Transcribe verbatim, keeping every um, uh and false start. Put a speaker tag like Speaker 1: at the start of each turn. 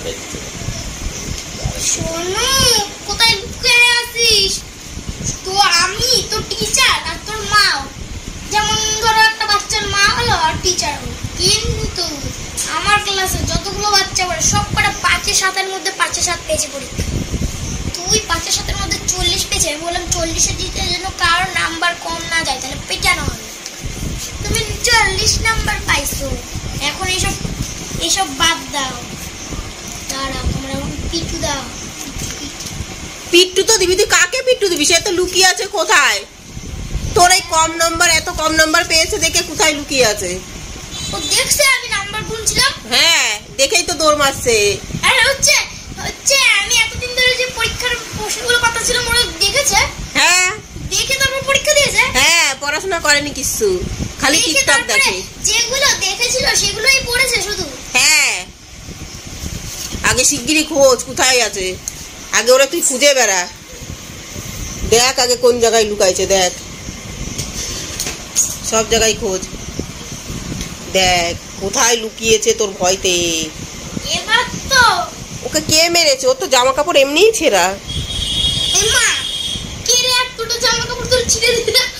Speaker 1: শোনো, কোথায় লুকিয়ে আছিস? তো আমি তো টিচার আর তোর মা, যেমন ধরো একটা বাচ্চার মা হলো আর টিচার হলো, কিন্তু আমার ক্লাসে যতগুলো বাচ্চা পড়ে সব কটা পাঁচে সাতের মধ্যে পাঁচে সাত পেয়েছে পরীক্ষা। তুই পাঁচে সাতের মধ্যে চল্লিশ পেয়েছে। আমি বললাম চল্লিশের দিতে যেন কারোর নাম্বার কম না যায়, তাহলে পেটানো হবে। তুমি চল্লিশ নাম্বার পাইছো। এখন এইসব এইসব বাদ দাও। দাঁড়াও, তোমরা এখন পিটু দাও।
Speaker 2: পিট্টু তো দিবি, তুই কাকে পিট্টু দিবি? সে তো লুকিয়ে আছে কোথায়? তোর এই কম নাম্বার, এত কম নাম্বার পেয়েছে দেখে কোথায় লুকিয়ে আছে?
Speaker 1: ও দেখছে আমি নাম্বার গুনছিলাম।
Speaker 2: হ্যাঁ, দেখেই তো দৌড় মারছে।
Speaker 1: আরে হচ্ছে হচ্ছে আমি এতদিন ধরে যে পরীক্ষার প্রশ্নগুলো কথা ছিল মনে দেখেছে।
Speaker 2: হ্যাঁ,
Speaker 1: দেখে তারপর পরীক্ষা দিয়েছে।
Speaker 2: হ্যাঁ, পড়াশোনা করেনি কিছু, খালি টিকটক দেখে।
Speaker 1: যেগুলো দেখেছিল সেগুলোই পড়েছে শুধু।
Speaker 2: হ্যাঁ, আগে শিগগিরই খোঁজ কোথায় আছে। আগে ওরা তুই খুঁজে বেড়া, দেখ আগে কোন জায়গায় লুকাইছে, দেখ সব জায়গায় খোঁজ, দেখ কোথায় লুকিয়েছে তোর ভয়তে।
Speaker 1: এবার তো
Speaker 2: ওকে কে মেরেছে? ও তো জামা কাপড় এমনিই ছেঁড়া।
Speaker 1: এমা কে রে, আর দুটো জামা কাপড় তোর ছিঁড়ে দিতে